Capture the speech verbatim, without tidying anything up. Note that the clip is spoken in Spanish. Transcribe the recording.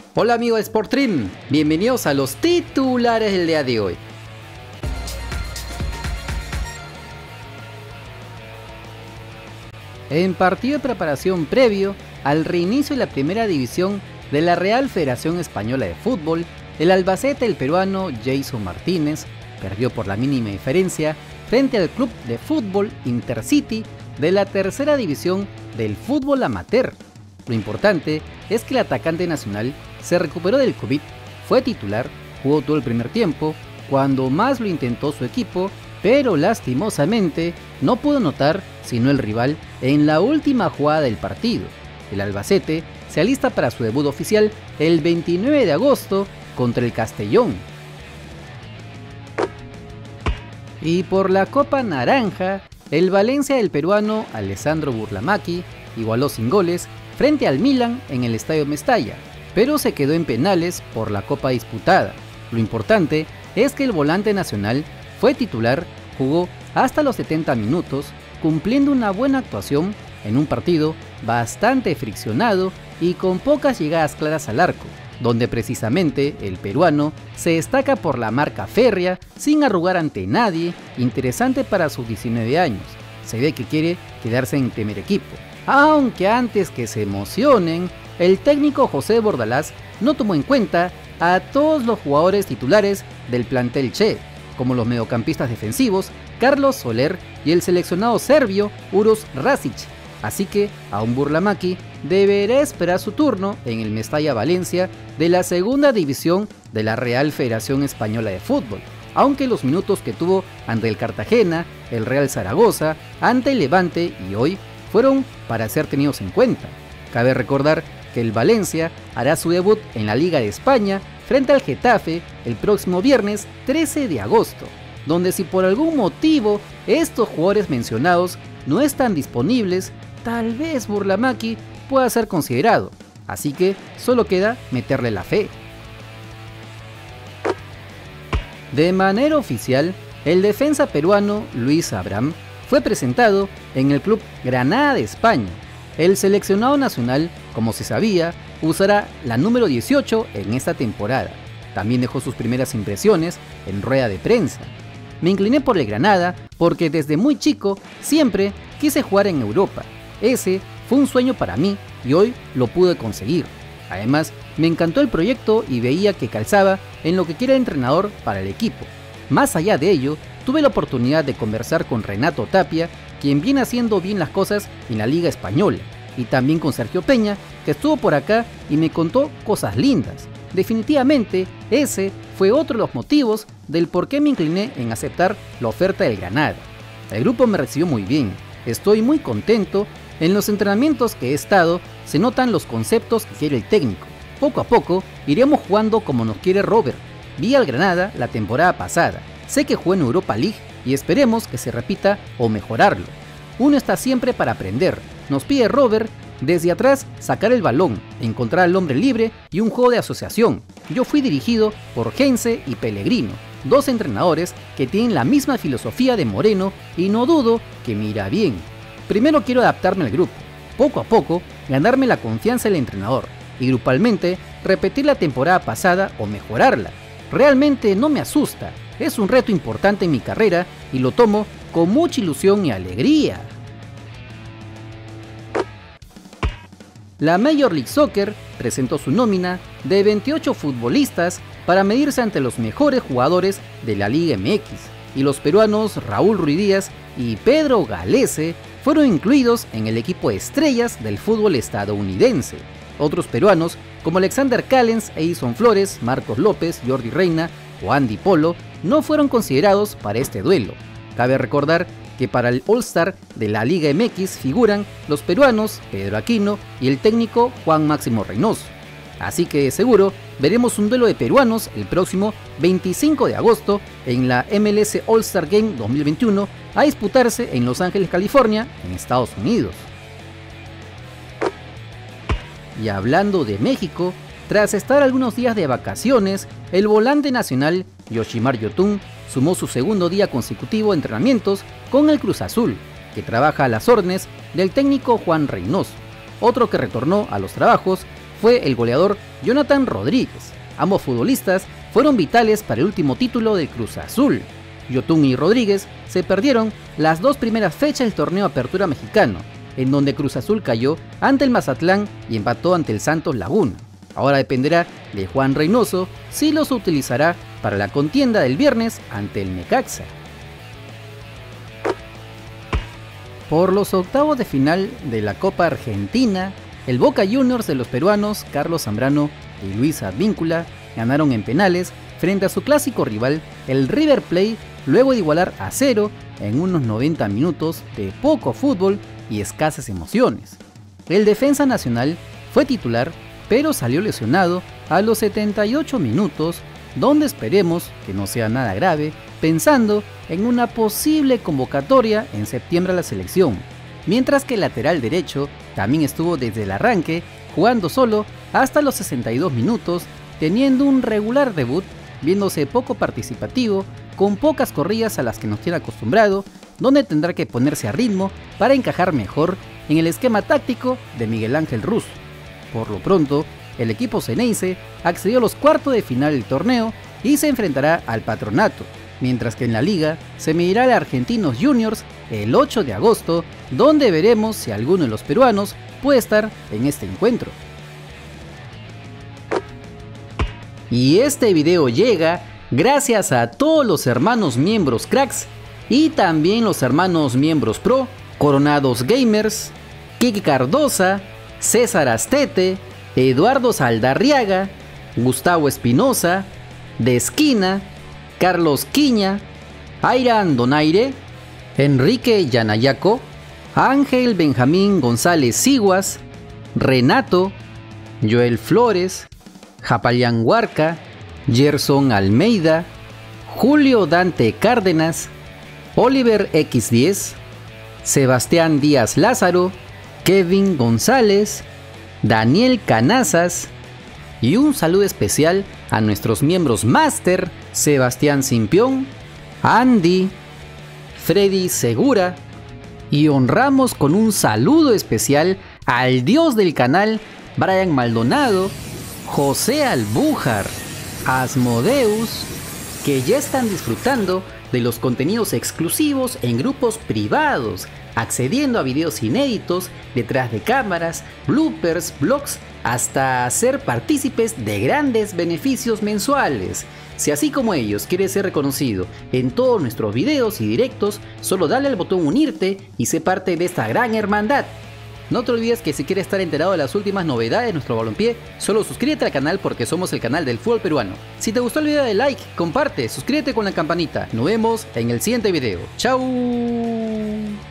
Hola amigos de Sportstream, bienvenidos a los titulares del día de hoy. En partido de preparación previo al reinicio de la primera división de la Real Federación Española de Fútbol, el Albacete del peruano Jason Martínez perdió por la mínima diferencia frente al club de fútbol Intercity de la tercera división del fútbol amateur. Lo importante es que el atacante nacional se recuperó del COVID, fue titular, jugó todo el primer tiempo, cuando más lo intentó su equipo, pero lastimosamente no pudo notar sino el rival en la última jugada del partido. El Albacete se alista para su debut oficial el veintinueve de agosto contra el Castellón. Y por la Copa Naranja, el Valencia del peruano Alessandro Burlamaqui igualó sin goles frente al Milan en el Estadio Mestalla, pero se quedó en penales por la copa disputada. Lo importante es que el volante nacional fue titular, jugó hasta los setenta minutos, cumpliendo una buena actuación en un partido bastante friccionado y con pocas llegadas claras al arco, donde precisamente el peruano se destaca por la marca férrea, sin arrugar ante nadie, interesante para sus diecinueve años. Se ve que quiere quedarse en primer equipo. Aunque antes que se emocionen, el técnico José Bordalás no tomó en cuenta a todos los jugadores titulares del plantel Che, como los mediocampistas defensivos Carlos Soler y el seleccionado serbio Uroš Rasić, así que a un Burlamaqui deberá esperar su turno en el Mestalla Valencia de la segunda división de la Real Federación Española de Fútbol, aunque los minutos que tuvo ante el Cartagena, el Real Zaragoza, ante el Levante y hoy fueron para ser tenidos en cuenta. Cabe recordar que el Valencia hará su debut en la Liga de España frente al Getafe el próximo viernes trece de agosto, donde si por algún motivo estos jugadores mencionados no están disponibles, tal vez Burlamaqui pueda ser considerado, así que solo queda meterle la fe. De manera oficial, el defensa peruano Luis Abraham fue presentado en el club Granada de España. El seleccionado nacional, como se sabía, usará la número dieciocho en esta temporada. También dejó sus primeras impresiones en rueda de prensa. Me incliné por el Granada porque desde muy chico siempre quise jugar en Europa. Ese fue un sueño para mí y hoy lo pude conseguir. Además, me encantó el proyecto y veía que calzaba en lo que quiere el entrenador para el equipo. Más allá de ello, tuve la oportunidad de conversar con Renato Tapia, quien viene haciendo bien las cosas en la Liga Española, y también con Sergio Peña, que estuvo por acá y me contó cosas lindas. Definitivamente, ese fue otro de los motivos del por qué me incliné en aceptar la oferta del Granada. El grupo me recibió muy bien, estoy muy contento. En los entrenamientos que he estado, se notan los conceptos que quiere el técnico. Poco a poco, iremos jugando como nos quiere Robert. Vi al Granada la temporada pasada, sé que jugó en Europa League y esperemos que se repita o mejorarlo. Uno está siempre para aprender, nos pide Robert desde atrás sacar el balón, encontrar al hombre libre y un juego de asociación. Yo fui dirigido por Heinze y Pellegrino, dos entrenadores que tienen la misma filosofía de Moreno y no dudo que me irá bien. Primero quiero adaptarme al grupo, poco a poco ganarme la confianza del entrenador y grupalmente repetir la temporada pasada o mejorarla. Realmente no me asusta, es un reto importante en mi carrera y lo tomo con mucha ilusión y alegría. La Major League Soccer presentó su nómina de veintiocho futbolistas para medirse ante los mejores jugadores de la Liga M X, y los peruanos Raúl Ruidíaz y Pedro Galese fueron incluidos en el equipo de estrellas del fútbol estadounidense. Otros peruanos como Alexander Callens, Edison Flores, Marcos López, Jordi Reina o Andy Polo no fueron considerados para este duelo. Cabe recordar que para el All-Star de la Liga M X figuran los peruanos Pedro Aquino y el técnico Juan Máximo Reynoso. Así que seguro veremos un duelo de peruanos el próximo veinticinco de agosto en la M L S All-Star Game dos mil veintiuno a disputarse en Los Ángeles, California, en Estados Unidos. Y hablando de México, tras estar algunos días de vacaciones, el volante nacional Yoshimar Yotun sumó su segundo día consecutivo de entrenamientos con el Cruz Azul, que trabaja a las órdenes del técnico Juan Reynoso. Otro que retornó a los trabajos fue el goleador Jonathan Rodríguez. Ambos futbolistas fueron vitales para el último título del Cruz Azul. Yotun y Rodríguez se perdieron las dos primeras fechas del torneo Apertura Mexicano, en donde Cruz Azul cayó ante el Mazatlán y empató ante el Santos Laguna. Ahora dependerá de Juan Reynoso si los utilizará para la contienda del viernes ante el Necaxa. Por los octavos de final de la Copa Argentina, el Boca Juniors de los peruanos Carlos Zambrano y Luis Advíncula ganaron en penales frente a su clásico rival, el River Plate, luego de igualar a cero en unos noventa minutos de poco fútbol y escasas emociones. El defensa nacional fue titular, pero salió lesionado a los setenta y ocho minutos, donde esperemos que no sea nada grave, pensando en una posible convocatoria en septiembre a la selección, mientras que el lateral derecho también estuvo desde el arranque, jugando solo hasta los sesenta y dos minutos, teniendo un regular debut, viéndose poco participativo, con pocas corridas a las que nos tiene acostumbrado, donde tendrá que ponerse a ritmo para encajar mejor en el esquema táctico de Miguel Ángel Russo. Por lo pronto, el equipo ceneice accedió a los cuartos de final del torneo y se enfrentará al Patronato, mientras que en la liga se medirá al Argentinos Juniors el ocho de agosto, donde veremos si alguno de los peruanos puede estar en este encuentro. Y este video llega gracias a todos los hermanos miembros cracks y también los hermanos miembros pro, Coronados Gamers, Kiki Cardosa, César Astete, Eduardo Saldarriaga, Gustavo Espinosa, De Esquina, Carlos Quiña, Airan Donaire, Enrique Yanayaco, Ángel Benjamín González Siguas, Renato, Joel Flores, Japayán Huarca, Gerson Almeida, Julio Dante Cárdenas, Oliver equis diez, Sebastián Díaz Lázaro, Kevin González, Daniel Canazas y un saludo especial a nuestros miembros Master, Sebastián Simpión, Andy, Freddy Segura, y honramos con un saludo especial al dios del canal, Brian Maldonado, José Albújar, Asmodeus, que ya están disfrutando de los contenidos exclusivos en grupos privados, accediendo a videos inéditos, detrás de cámaras, bloopers, vlogs, hasta ser partícipes de grandes beneficios mensuales. Si así como ellos quieres ser reconocido en todos nuestros videos y directos, solo dale al botón unirte y sé parte de esta gran hermandad. No te olvides que si quieres estar enterado de las últimas novedades de nuestro balompié, solo suscríbete al canal porque somos el canal del fútbol peruano. Si te gustó el video, dale like, comparte, suscríbete con la campanita. Nos vemos en el siguiente video. ¡Chao!